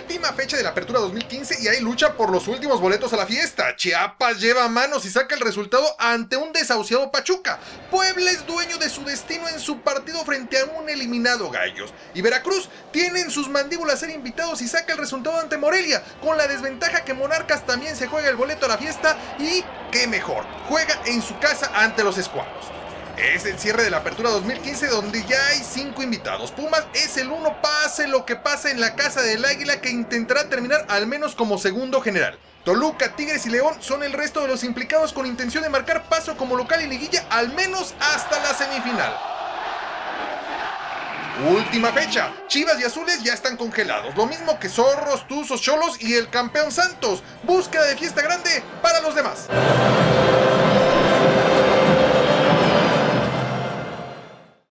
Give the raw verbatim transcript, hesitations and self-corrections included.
Última fecha de la Apertura dos mil quince y hay lucha por los últimos boletos a la fiesta. Chiapas lleva manos y saca el resultado ante un desahuciado Pachuca. Puebla es dueño de su destino en su partido frente a un eliminado Gallos. Y Veracruz tiene en sus mandíbulas ser invitados y saca el resultado ante Morelia, con la desventaja que Monarcas también se juega el boleto a la fiesta y, qué mejor, juega en su casa ante los Escuadros. Es el cierre de la Apertura dos mil quince donde ya hay cinco invitados. Pumas es el uno, pase lo que pase en la casa del Águila, que intentará terminar al menos como segundo general. Toluca, Tigres y León son el resto de los implicados con intención de marcar paso como local y liguilla al menos hasta la semifinal. Última fecha, Chivas y Azules ya están congelados, lo mismo que Zorros, Tuzos, Cholos y el campeón Santos. Búsqueda de fiesta grande para los demás.